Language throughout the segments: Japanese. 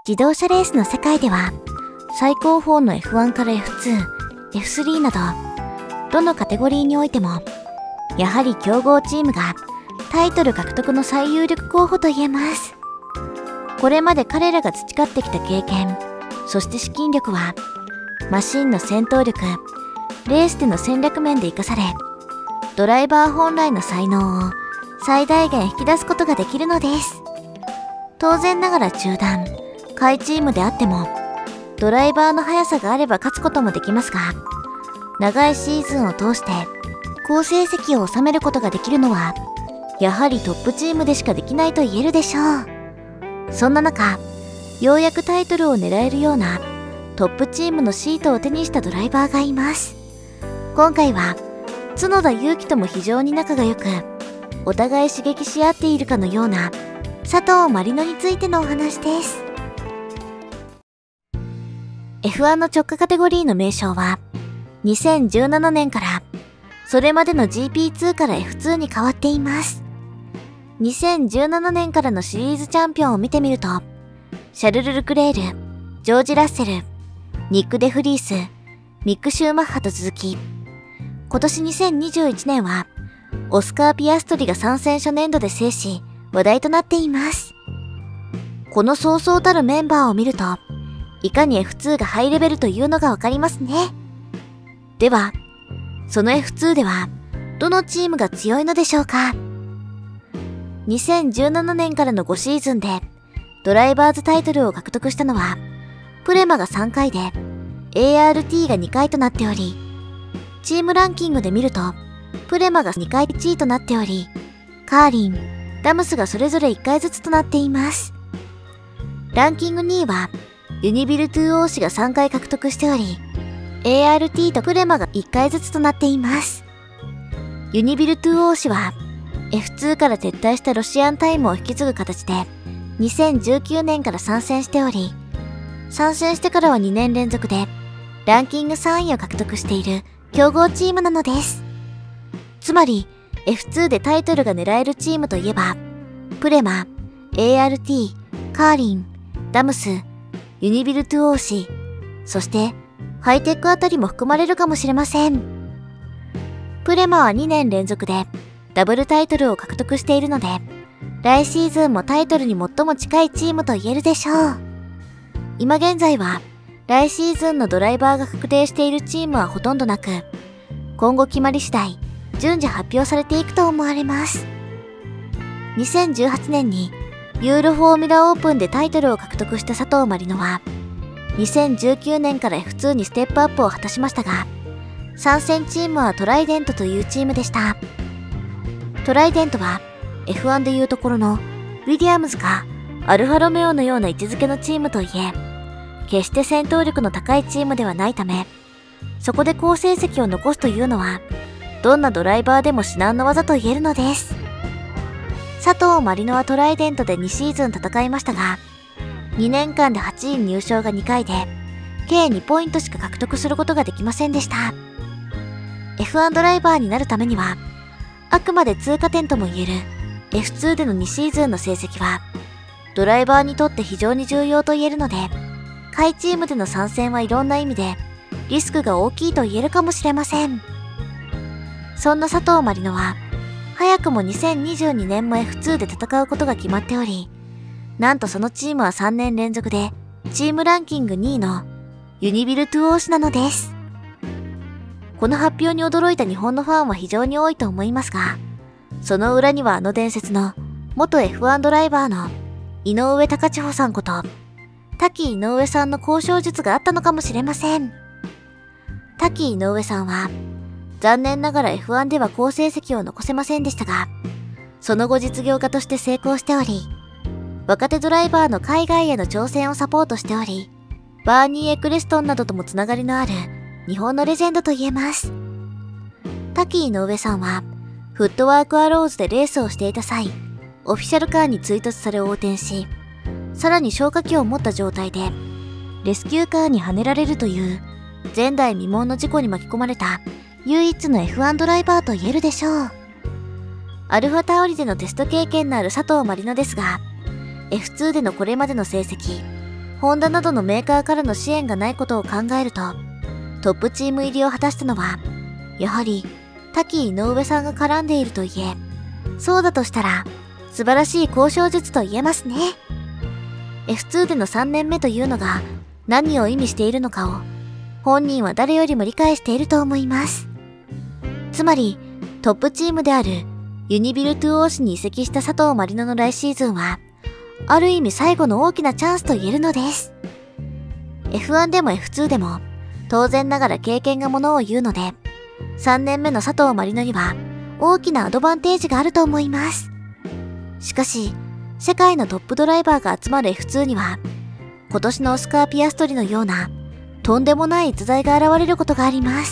自動車レースの世界では、最高峰の F1 から F2、F3 など、どのカテゴリーにおいても、やはり強豪チームがタイトル獲得の最有力候補と言えます。これまで彼らが培ってきた経験、そして資金力は、マシンの戦闘力、レースでの戦略面で活かされ、ドライバー本来の才能を最大限引き出すことができるのです。当然ながら中団、下位チームであっても、ドライバーの速さがあれば勝つこともできますが、長いシーズンを通して好成績を収めることができるのは、やはりトップチームでしかできないと言えるでしょう。そんな中、ようやくタイトルを狙えるようなトップチームのシートを手にしたドライバーがいます。今回は、角田裕樹とも非常に仲が良く、お互い刺激し合っているかのような佐藤まりのについてのお話です。F1 の直下カテゴリーの名称は、2017年から、それまでの GP2 から F2 に変わっています。2017年からのシリーズチャンピオンを見てみると、シャルル・ルクレール、ジョージ・ラッセル、ニック・デフリース、ミック・シューマッハと続き、今年2021年は、オスカー・ピアストリが参戦初年度で制し、話題となっています。このそうそうたるメンバーを見ると、いかに F2 がハイレベルというのがわかりますね。では、その F2 では、どのチームが強いのでしょうか。2017年からの5シーズンで、ドライバーズタイトルを獲得したのは、プレマが3回で、ART が2回となっており、チームランキングで見ると、プレマが2回1位となっており、カーリン、ダムスがそれぞれ1回ずつとなっています。ランキング2位は、ユニビル 2OC が3回獲得しており、ART とプレマが1回ずつとなっています。ユニビル 2OC は、F2 から撤退したロシアンタイムを引き継ぐ形で、2019年から参戦しており、参戦してからは2年連続で、ランキング3位を獲得している強豪チームなのです。つまり、F2 でタイトルが狙えるチームといえば、プレマ、ART、カーリン、ダムス、ユニビル 2OC、そしてハイテックあたりも含まれるかもしれません。プレマは2年連続でダブルタイトルを獲得しているので、来シーズンもタイトルに最も近いチームと言えるでしょう。今現在は、来シーズンのドライバーが確定しているチームはほとんどなく、今後決まり次第、順次発表されていくと思われます。2018年にユーロフォーミュラオープンでタイトルを獲得した佐藤まりのは、2019年から F2 にステップアップを果たしましたが、参戦チームはトライデントというチームでした。トライデントは F1 でいうところのウィリアムズかアルファロメオのような位置づけのチームといえ、決して戦闘力の高いチームではないため、そこで好成績を残すというのは、どんなドライバーでも至難の技と言えるのです。佐藤まりのはトライデントで2シーズン戦いましたが、2年間で8位入賞が2回で、計2ポイントしか獲得することができませんでした。F1 ドライバーになるためには、あくまで通過点とも言える F2 での2シーズンの成績は、ドライバーにとって非常に重要と言えるので、下位チームでの参戦はいろんな意味で、リスクが大きいと言えるかもしれません。そんな佐藤まりのは、早くも2022年も F2 で戦うことが決まっており、なんとそのチームは3年連続で、チームランキング2位のユニビル 2OC なのです。この発表に驚いた日本のファンは非常に多いと思いますが、その裏にはあの伝説の元 F1 ドライバーの井上貴千穂さんこと、滝井上さんの交渉術があったのかもしれません。滝井上さんは、残念ながら F1 では好成績を残せませんでしたが、その後実業家として成功しており、若手ドライバーの海外への挑戦をサポートしており、バーニー・エクレストンなどともつながりのある日本のレジェンドと言えます。滝井上さんは、フットワークアローズでレースをしていた際、オフィシャルカーに追突され横転し、さらに消火器を持った状態で、レスキューカーにはねられるという、前代未聞の事故に巻き込まれた唯一の F1 ドライバーと言えるでしょう。アルファタオリでのテスト経験のある佐藤まりのですが、F2 でのこれまでの成績、 ホンダなどのメーカーからの支援がないことを考えると、トップチーム入りを果たしたのは、やはり滝井上さんが絡んでいるといえ、そうだとしたら素晴らしい交渉術と言えますね。F2 での3年目というのが何を意味しているのかを本人は誰よりも理解していると思います。つまりトップチームであるユニビルトゥオーシに移籍した佐藤まりのの来シーズンはある意味最後の大きなチャンスと言えるのです。F1 でも F2 でも当然ながら経験がものを言うので、3年目の佐藤まりのには大きなアドバンテージがあると思います。しかし、世界のトップドライバーが集まる F2 には、今年のオスカー・ピアストリのようなとんでもない逸材が現れることがあります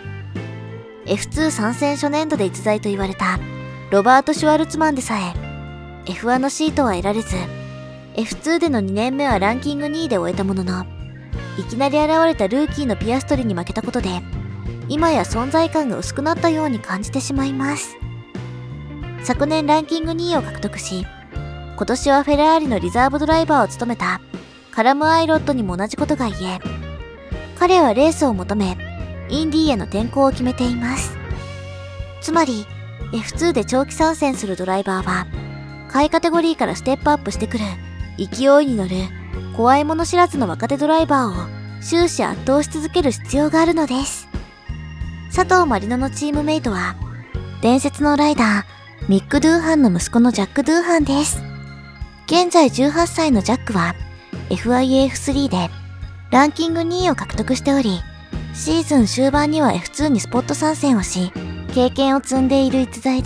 。F2 参戦初年度で逸材と言われたロバート・シュワルツマンでさえ、F1 のシートは得られず、F2 での2年目はランキング2位で終えたものの、いきなり現れたルーキーのピアストリに負けたことで、今や存在感が薄くなったように感じてしまいます。昨年ランキング2位を獲得し、今年はフェラーリのリザーブドライバーを務めたカラム・アイロットにも同じことが言え、彼はレースを求め、インディーへの転向を決めています。つまり、F2 で長期参戦するドライバーは、下位カテゴリーからステップアップしてくる勢いに乗る怖いもの知らずの若手ドライバーを終始圧倒し続ける必要があるのです。佐藤まりののチームメイトは、伝説のライダー、ミック・ドゥーハンの息子のジャック・ドゥーハンです。現在18歳のジャックは、FIA-F3 でランキング2位を獲得しており、シーズン終盤には F2 にスポット参戦をし、経験を積んでいる逸材です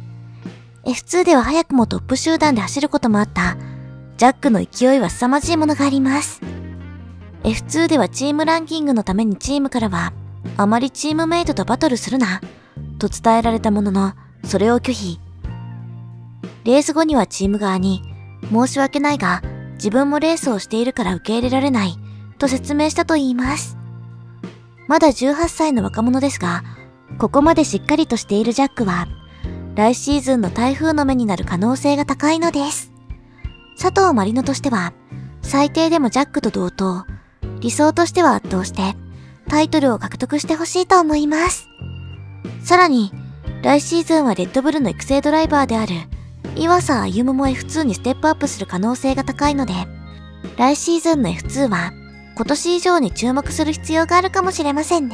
。F2 では早くもトップ集団で走ることもあった、ジャックの勢いは凄まじいものがあります。F2 ではチームランキングのためにチームからは、あまりチームメイトとバトルするな、と伝えられたものの、それを拒否。レース後にはチーム側に、申し訳ないが、自分もレースをしているから受け入れられない、と説明したと言います。まだ18歳の若者ですが、ここまでしっかりとしているジャックは、来シーズンの台風の目になる可能性が高いのです。佐藤まりのとしては、最低でもジャックと同等、理想としては圧倒して、タイトルを獲得してほしいと思います。さらに、来シーズンはレッドブルの育成ドライバーである岩佐歩夢も F2 にステップアップする可能性が高いので、来シーズンの F2 は今年以上に注目する必要があるかもしれませんね。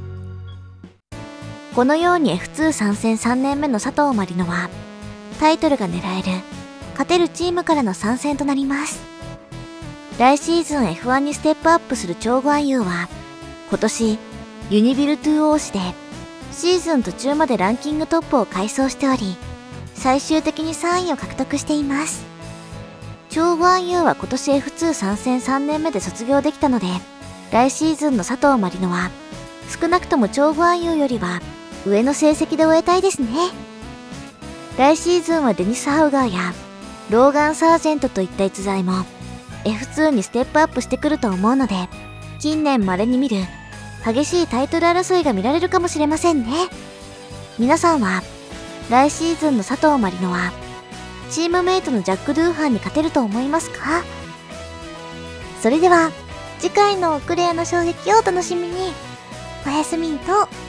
このように F2 参戦3年目の佐藤まりのは、タイトルが狙える、勝てるチームからの参戦となります。来シーズン F1 にステップアップするチョウ・グアンユーは、今年、ユニビルトゥオーシで、シーズン途中までランキングトップを快走しており、最終的に3位を獲得しています。チョウ・グアンユーは今年 F2 参戦3年目で卒業できたので、来シーズンの佐藤まりのは、少なくともチョウ・グアンユーよりは、上の成績で終えたいですね。来シーズンはデニス・ハウガーや、ローガン・サージェントといった逸材も、F2 にステップアップしてくると思うので、近年稀に見る、激しいタイトル争いが見られるかもしれませんね。皆さんは、来シーズンの佐藤まりのは、チームメイトのジャック・ドゥーハンに勝てると思いますか？それでは、次回のクレアの衝撃をお楽しみに。おやすみと。